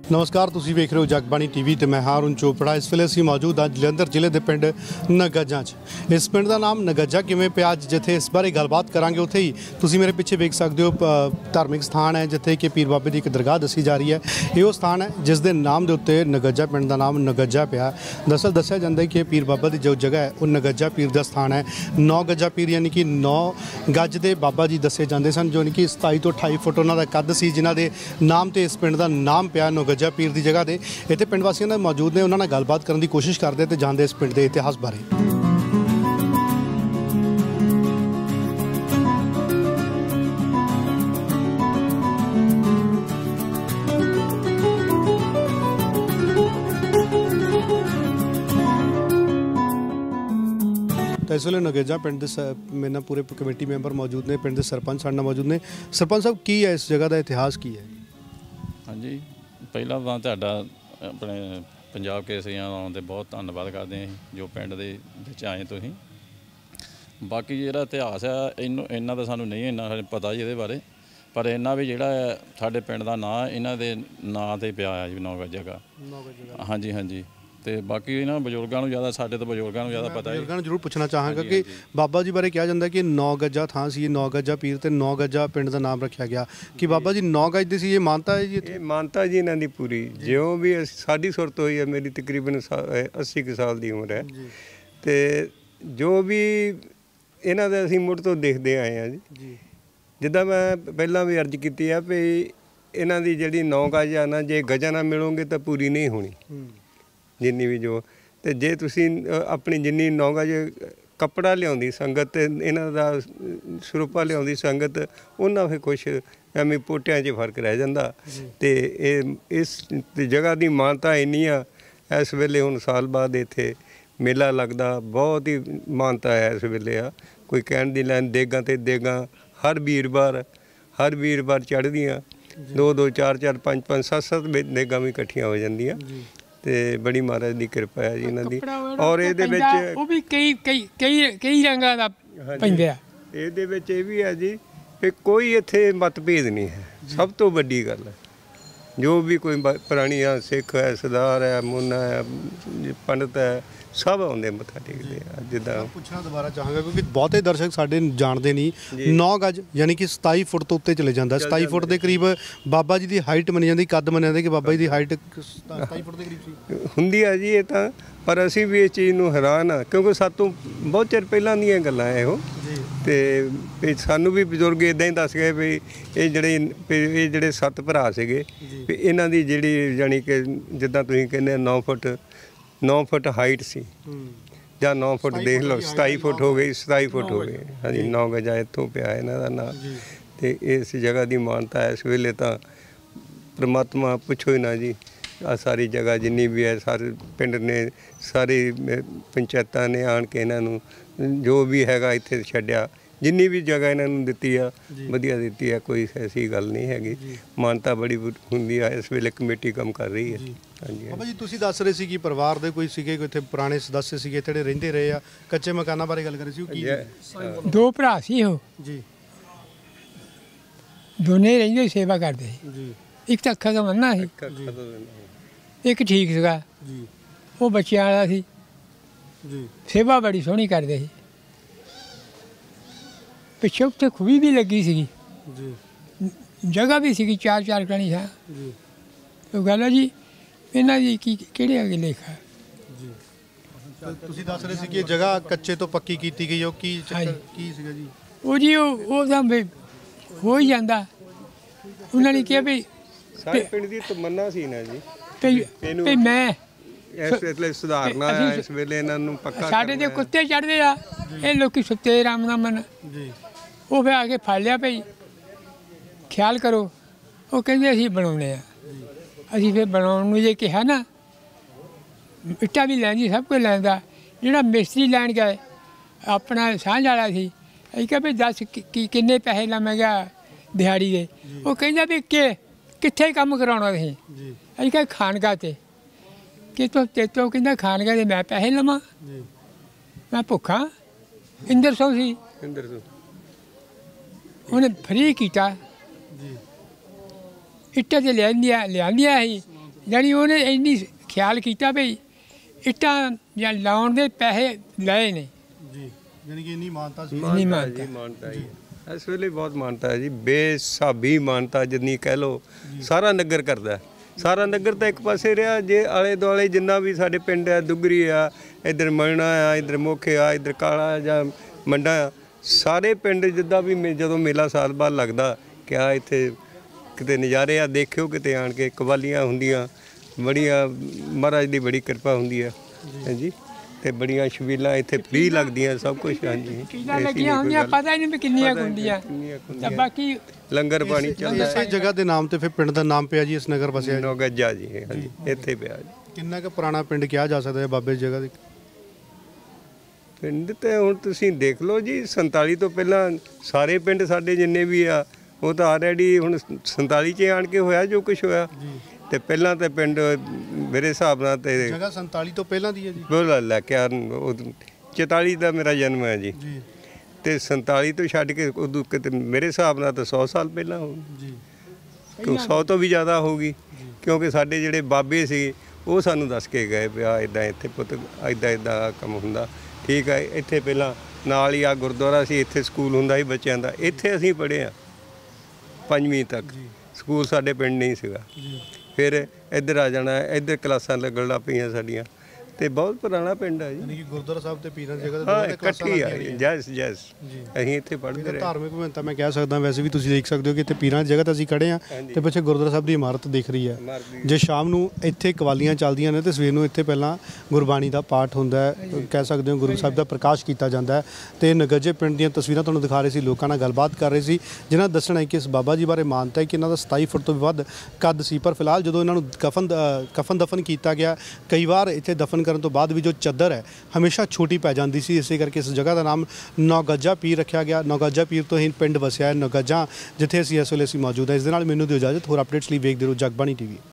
नमस्कार, तुसीं वेख रहे हो जगबाणी टीवी ते मैं हारून चोपड़ा। इस वेले असीं मौजूद हाँ जलंधर जिले के पिंड नगजा च। इस पिंड का नाम नगजा किवें पिया, जिथे इस बारे गलबात करांगे। उत्थे ही तुसीं मेरे पिछे वेख सकते हो धार्मिक स्थान है जिथे कि पीर बाबे की एक दरगाह दसी जा रही है। ये वो स्थान है जिस दे नाम के उत्ते नगजा पिंड का नाम नगजा पिया। दरअसल दस्सिया जाता है कि पीर बाबा की जो जगह है वह नगजा पीर का स्थान है। 9 गजा पीर यानी कि 9 गज के बाबा जी दसे जाते सन, जो कि 27 तो 28 फुट उन्होंने कद सी, जिन्हों के नाम से इस पिंड का नाम पिया नगजा पीर की जगह से। इतने पिंड वासियों मौजूद ने, उन्होंने गलबात करने की कोशिश करते तो जानते इस पिंड के इतिहास बारे। तो इस वे नगेजा पिंड मेरे ना पूरे कमेटी मैंबर मौजूद ने, पिंड के सरपंच साढ़े मौजूद ने। सरपंच साहब, की है इस जगह का इतिहास की है? हाँ जी, पहला तो तुहाडा अपने पंजाब केसरियां आउण ते बहुत धन्नवाद करते हैं जो पिंड दे विच आए तुसीं। बाकी जिहड़ा इतिहास है इन्ना तो सानूं नहीं इन्ना पता जी इहदे बारे, पर इन्ना भी जिहड़ा साडे पिंड दा नां इन्हां दे नां ते पिया है जी 9 गज जगह। हाँ जी हाँ जी। तो बाकी इन्होंने बजुर्गों ज़्यादा साढ़े तो बजुर्गों ज़्यादा पता है। बजुर्गों जरूर पूछना चाहांगा कि बाबा जी बारे कहा जाता है कि 9 गजा थां सी, 9 गजा पीर ते 9 गजा पिंड का नाम रखा गया कि बाबा जी 9 गज दी सी। ये मानता है जी? ये मानता जी इन्हों की पूरी, जो भी साड़ी सुरत हुई है, मेरी तकरीबन 80 साल की उम्र है। तो जो भी इन्हों का असीं मुड़ तो देखते आए हैं जी। जिदा मैं पहला भी अर्ज की है भी इन्हों की जी 9 गज है ना, जे गजा ना मिलोगे तो पूरी नहीं होनी जिन्नी भी जो। तो जे तुसी अपनी जिन्नी 9 गज कपड़ा लिया संगत, इन्हों का सरूपा लिया संगत, उन्होंने फिर कुछ एवं पोटिया च फर्क रह जाता। तो इस जगह की मानता इन्नी आ, इस वेले हुण साल बाद इत्थे मेला लगता, बहुत ही मानता है इस वेले आ। कोई कहण दी लैन, देगां ते देगां हर वीरवार चढ़दियाँ, 2-2 4-4 5-5 7-7 देगां भी इकट्ठियां हो जांदियां। ते बड़ी महाराज की कृपा है जी इन्हां दी। और इहदे विच वो भी कई रंगां दा पैंदा। इहदे विच इह भी है जी कि कोई इत्थे मतभेद नहीं है। सब तो वड्डी गल है जो भी कोई पुरानी सिख है, सरदार है, मुन्ना है, पंडित है, सब आउंदे मत्था टेकदे आ। जिद्दां पुछना दोबारा चाहांगा क्योंकि बहुते दर्शक साडे जानते नहीं। 9 गज यानी कि 27 फुट तो उत्ते चले जाता। 27 फुट के करीब बाबा जी की हाइट मनी जाती, कद मनिया जाता कि बाबा जी की हाइट 27 फुट के करीब हुंदी है जी। ये तो पर असीं भी इस चीज़ नूं हैरान हाँ, क्योंकि सातों बहुत चिर पहलां दीयां गल्लां है इहो। ते सानूं भी बजुर्ग इदां ही दस गए भी ये ਜਿਹੜੇ 7 भरा सीगे भी इन्हां दी जिहड़ी जानी कि जिद्दां तुसीं कहंदे 9 फुट हाइट सी, ਜਾਂ 9 फुट देख लो, 27 फुट हो गई, 27 फुट हो गए। हाँ जी, 9 गजा इत्थों पिया इन्हां दा नाम। ते इस जगह की मानता है। इस वेले तो परमात्मा पुछो ही ना जी, आ सारी जगह जिन्नी भी है, सारे पिंड ने, सारी पंचायतां ने आण के इन्हों जो भी हैगा इत्थे छड्डिया, जिन्नी भी जगह इन्होंने दिती है वधिया दिती है, कोई ऐसी गल नहीं हैगी। मानता बड़ी हुंदी है। इस वेले कमेटी काम कर रही है। हाँ जी। बाबा जी तुसीं दस रहे सी कि परिवार दे कोई सीगे, कोई इत्थे पुराने सदस्य सीगे ਜਿਹੜੇ ਰਹਿੰਦੇ ਰਹੇ ਆ, ਕੱਚੇ ਮਕਾਨਾਂ ਬਾਰੇ ਗੱਲ ਕਰੀ ਸੀ? ਕੀ 2 ਭਰਾ ਸੀ ਉਹ ਜੀ? ਦੋਨੇ ਰਹਿੰਦੇ सेवा करते जी। एक तो ਅੱਖਾਂ ਦਾ ਮੰਨਣਾ ਸੀ, ਇੱਕ ਠੀਕ ਸੀਗਾ ਜੀ, ਉਹ ਬੱਚਿਆਂ ਵਾਲਾ ਸੀ ਜੀ। सेवा बड़ी सोहनी करते ਸੀ। ਪਿੱਛੇ ਉੱਤੇ ਖੂਹੀ ਵੀ ਲੱਗੀ ਸੀਗੀ ਜੀ, ਜਗ੍ਹਾ ਵੀ ਸੀਗੀ 4-4 ਕਣੀ ਹੈ ਜੀ। ਉਹ ਗੱਲ ਹੈ ਜੀ ਇਹਨਾਂ ਦੀ ਕਿਹੜੇ ਅੱਗੇ ਲੇਖਾ ਜੀ। ਤੁਸੀਂ ਦੱਸ ਰਹੇ ਸੀ ਕਿ ਇਹ ਜਗ੍ਹਾ ਕੱਚੇ ਤੋਂ ਪੱਕੀ ਕੀਤੀ ਗਈ, ਉਹ ਕੀ ਕੀ ਸੀਗਾ ਜੀ? ਉਹ ਜੀ ਉਹ ਤਾਂ ਹੋ ਹੀ ਜਾਂਦਾ। ਉਹਨਾਂ ਨੇ ਕਿਹਾ ਵੀ ਸਾਰੇ ਪਿੰਡ ਦੀ ਤਮੰਨਾ ਸੀ ਨਾ ਜੀ ਵੀ ਮੈਂ ਇਸ ਵੇਲੇ ਸੁਧਾਰਨਾ ਹੈ, ਇਸ ਵੇਲੇ ਇਹਨਾਂ ਨੂੰ ਪੱਕਾ ਸਾਡੇ ਤੇ ਕੁੱਤੇ ਚੜ੍ਹਦੇ ਆ, ਇਹ ਲੋਕੀ ਸੁੱਤੇ ਆਰਾਮ ਨਾਲ ਮਨ ਜੀ। ਉਹ ਫਿਰ ਆ ਕੇ ਫੜ ਲਿਆ ਭਈ ਖਿਆਲ ਕਰੋ। ਉਹ ਕਹਿੰਦੇ ਅਸੀਂ ਬਣਾਉਣੇ ਆ। ਅਸੀਂ ਫਿਰ ਬਣਾਉਣ ਨੂੰ ਜੇ ਕਿਹਾ ਨਾ, ਇੱਟਾਂ ਵੀ ਲੈਂਦੀ, ਸਭ ਕੁਝ ਲੈਂਦਾ। ਜਿਹੜਾ ਮਿਸਤਰੀ ਲੈਣ ਗਏ ਆਪਣਾ ਸਾਂਝ ਵਾਲਾ ਸੀ, ਅਸੀਂ ਕਿਹਾ ਵੀ ਦੱਸ ਕਿੰਨੇ ਪੈਸੇ ਲਵਾਂਗਾ ਦਿਹਾੜੀ ਦੇ? ਉਹ ਕਹਿੰਦਾ ਵੀ ਕਿੱਥੇ ਕੰਮ ਕਰਾਉਣਾ ਤੁਸੀਂ? ਅਸੀਂ ਕਿਹਾ ਖਾਨਗਾ ਤੇ ਤੇਤੋਂ ਕਹਿੰਦਾ ਖਾਨਗਾ ਦੇ ਮੈਂ ਪੈਸੇ ਲਵਾਂ? ਮੈਂ ਭੁੱਖਾ। ਇੰਦਰ ਸਿੰਘ ਸੀ, ਉਹਨੇ ਫਰੀ ਕੀਤਾ। ਇੱਟਾਂ ਤੇ ਲਿਆਂਦੀਆਂ ਸੀ ਜਾਣੀ ਉਹਨੇ ਇੰਨੀ ਖਿਆਲ ਕੀਤਾ ਵੀ ਇੱਟਾਂ ਜਾਂ ਲਾਉਣ ਦੇ ਪੈਸੇ ਲਏ ਨੇ ਜੀ, ਯਾਨੀ ਕਿ ਇੰਨੀ ਮਾਨਤਾ ਸੀ। ਨਹੀਂ ਮਾਨਤਾ ਜੀ, ਮਾਨਤਾ ਜੀ ਇਸ ਵੇਲੇ ਬਹੁਤ ਮਾਨਤਾ ਹੈ ਜੀ, ਬੇਸਾਬੀ ਮਾਨਤਾ ਜਿੰਨੀ ਕਹਿ ਲਓ। ਸਾਰਾ ਨਗਰ ਕਰਦਾ, ਸਾਰਾ ਨਗਰ ਤਾਂ ਇੱਕ ਪਾਸੇ ਰਿਹਾ, ਜੇ ਆਲੇ ਦੁਆਲੇ ਜਿੰਨਾ ਵੀ ਸਾਡੇ ਪਿੰਡ ਆ, ਦੁੱਗਰੀ ਆ, ਇੱਧਰ ਮਲਣਾ ਆ, ਇੱਧਰ ਮੋਖੇ ਆ, ਇੱਧਰ ਕਾਲਾ ਜਾਂ ਮੰਡਾ ਆ, ਸਾਰੇ ਪਿੰਡ ਜਿੱਦਾਂ ਵੀ ਜਦੋਂ ਮੇਲਾ ਸਾਲ ਬਾਅਦ ਲੱਗਦਾ ਕਿਆ ਇੱਥੇ ਕਿਤੇ ਨਜ਼ਾਰੇ ਆ, ਦੇਖਿਓ ਕਿਤੇ ਆਣ ਕੇ। ਕਵਾਲੀਆਂ ਹੁੰਦੀਆਂ ਬੜੀਆਂ, ਮਹਾਰਾਜ ਦੀ ਬੜੀ ਕਿਰਪਾ ਹੁੰਦੀ ਹੈ ਹਾਂਜੀ, ਤੇ ਬੜੀਆਂ ਛਬੀਲਾਂ ਇੱਥੇ ਫ੍ਰੀ ਲੱਗਦੀਆਂ, ਸਭ ਕੁਝ ਹਾਂਜੀ ਕਿੰਨਾ ਲੱਗੀਆਂ ਹੁੰਦੀਆਂ, ਪਤਾ ਹੀ ਨਹੀਂ ਵੀ ਕਿੰਨੀਆਂ ਹੁੰਦੀਆਂ। ਤਾਂ ਬਾਕੀ ਲੰਗਰ ਪਾਣੀ ਚੱਲਦਾ। ਇਸੇ ਜਗ੍ਹਾ ਦੇ ਨਾਮ ਤੇ ਫਿਰ ਪਿੰਡ ਦਾ ਨਾਮ ਪਿਆ ਜੀ, ਇਸ ਨਗਰ ਵਸਿਆ। ਨਗੱਜਾ ਜੀ, ਹਾਂਜੀ ਇੱਥੇ ਪਿਆ ਜੀ। ਕਿੰਨਾ ਕੁ ਪੁਰਾਣਾ ਪਿੰਡ ਕਿਹਾ ਜਾ ਸਕਦਾ ਹੈ ਬਾਬੇ ਦੀ ਜਗ੍ਹਾ ਦੇ? ਪਿੰਡ ਤੇ ਹੁਣ ਤੁਸੀਂ ਦੇਖ ਲਓ ਜੀ, 47 ਤੋਂ ਪਹਿਲਾਂ ਸਾਰੇ ਪਿੰਡ ਸਾਡੇ ਜਿੰਨੇ ਵੀ ਆ ਉਹ ਤਾਂ ਆਲਰੇਡੀ ਹੁਣ 47 'ਚ ਆਣ ਕੇ ਹੋਇਆ ਜੋ ਕੁਝ ਹੋਇਆ। ਤੇ ਪਹਿਲਾਂ ਤਾਂ ਪਿੰਡ ਮੇਰੇ ਹਿਸਾਬ ਨਾਲ ਤੇ ਜਗ੍ਹਾ 47 ਤੋਂ ਪਹਿਲਾਂ ਦੀ ਹੈ ਜੀ। ਬੋਲ ਲੈ ਕੇ 44 ਦਾ ਮੇਰਾ ਜਨਮ ਹੈ ਜੀ, ਤੇ 47 ਤੋਂ ਛੱਡ ਕੇ ਉਦੋਂ ਕਿਤੇ ਮੇਰੇ ਹਿਸਾਬ ਨਾਲ ਤਾਂ 100 ਸਾਲ ਪਹਿਲਾਂ ਹੋ ਜੀ, 100 ਤੋਂ ਵੀ ਜ਼ਿਆਦਾ ਹੋਊਗੀ, ਕਿਉਂਕਿ ਸਾਡੇ ਜਿਹੜੇ ਬਾਬੇ ਸੀ ਉਹ ਸਾਨੂੰ ਦੱਸ ਕੇ ਗਏ ਵੀ ਆ ਇੱਦਾਂ ਇੱਥੇ ਪੁੱਤ ਇੱਦਾਂ ਕੰਮ ਹੁੰਦਾ। ਠੀਕ ਹੈ, ਇੱਥੇ ਪਹਿਲਾਂ ਨਾਲ ਹੀ ਆ ਗੁਰਦੁਆਰਾ ਸੀ, ਇੱਥੇ ਸਕੂਲ ਹੁੰਦਾ ਸੀ ਬੱਚਿਆਂ ਦਾ, ਇੱਥੇ ਅਸੀਂ ਪੜ੍ਹੇ ਆ 5ਵੀਂ ਤੱਕ। ਸਕੂਲ ਸਾਡੇ ਪਿੰਡ ਨਹੀਂ ਸੀਗਾ। ਫਿਰ ਇੱਧਰ ਆ ਜਾਣਾ, ਇੱਧਰ ਕਲਾਸਾਂ ਲੱਗਣ ਲੱਗ ਪਈਆਂ ਸਾਡੀਆਂ, ਤੇ ਬਹੁਤ ਪੁਰਾਣਾ ਪਿੰਡ ਹੈ ਜੀ। ਯਾਨੀ ਕਿ ਗੁਰਦੁਆਰਾ ਸਾਹਿਬ ਤੇ ਪੀਰਾਂ ਦੀ ਜਗ੍ਹਾ ਹਾਂ ਤੇ ਇਕੱਠੀ ਆ ਜੈਸ ਅਸੀਂ ਇੱਥੇ ਪੜ੍ਹਦੇ ਰਹੇ। ਧਾਰਮਿਕ ਮਹੱਤਤਾ ਮੈਂ ਕਹਿ ਸਕਦਾ, ਵੈਸੇ ਵੀ ਤੁਸੀਂ ਦੇਖ ਸਕਦੇ ਹੋ ਕਿ ਇੱਥੇ ਪੀਰਾਂ ਦੀ ਜਗ੍ਹਾ ਤੇ ਅਸੀਂ ਖੜੇ ਆ ਤੇ ਪਿੱਛੇ ਗੁਰਦੁਆਰਾ ਸਾਹਿਬ ਦੀ ਇਮਾਰਤ ਦਿਖ ਰਹੀ ਹੈ। ਜੇ ਸ਼ਾਮ ਨੂੰ ਇੱਥੇ ਕਵਾਲੀਆਂ ਚੱਲਦੀਆਂ ਨੇ ਤੇ ਸਵੇਰ ਨੂੰ ਇੱਥੇ ਪਹਿਲਾਂ ਗੁਰਬਾਣੀ ਦਾ ਪਾਠ ਹੁੰਦਾ ਹੈ, ਕਹਿ ਸਕਦੇ ਹੋ ਗੁਰੂ ਸਾਹਿਬ ਦਾ ਪ੍ਰਕਾਸ਼ ਕੀਤਾ ਜਾਂਦਾ ਹੈ। ਤੇ ਨਗੱਜੇ ਪਿੰਡ ਦੀਆਂ ਤਸਵੀਰਾਂ ਤੁਹਾਨੂੰ ਦਿਖਾ ਰਹੇ ਸੀ, ਲੋਕਾਂ ਨਾਲ ਗੱਲਬਾਤ ਕਰ ਰਹੇ ਸੀ, ਜਿਨ੍ਹਾਂ ਦੱਸਣਾ ਹੈ ਕਿ ਇਸ ਬਾਬਾ ਜੀ ਬਾਰੇ ਮਾਨਤਾ ਹੈ ਕਿ ਇਹਨਾਂ ਦਾ 27 ਫੁੱਟ ਤੋਂ ਵੀ ਵੱਧ ਕੱਦ ਸੀ। ਪਰ ਫਿਲਹਾਲ ਜਦੋਂ ਇਹਨਾਂ ਨੂੰ ਕਫਨ ਦਫਨ ਕੀਤਾ ਗਿਆ, ਕਈ ਵਾਰ ਇੱਥੇ ਦਫਨ ਕਰਨ ਤੋਂ ਬਾਅਦ ਵੀ ਜੋ ਚੱਦਰ ਹੈ ਹਮੇਸ਼ਾ ਛੋਟੀ ਪੈ ਜਾਂਦੀ ਸੀ, ਇਸੇ ਕਰਕੇ ਇਸ ਜਗ੍ਹਾ ਦਾ ਨਾਮ ਨੌਗੱਜਾ ਪੀਰ ਰੱਖਿਆ ਗਿਆ। ਨੌਗੱਜਾ ਪੀਰ ਤੋਂ ਹੀ ਪਿੰਡ ਵਸਿਆ ਹੈ ਨੌਗੱਜਾ, ਜਿੱਥੇ ਅਸੀਂ ਇਸ ਵੇਲੇ ਮੌਜੂਦ ਹਾਂ। ਇਸ ਦੇ ਨਾਲ ਮੈਨੂੰ ਦਿਓ ਇਜਾਜ਼ਤ, ਹੋਰ ਅਪਡੇਟਸ ਲਈ ਵੇਖਦੇ ਰਹੋ ਜਗਬਾਣੀ TV।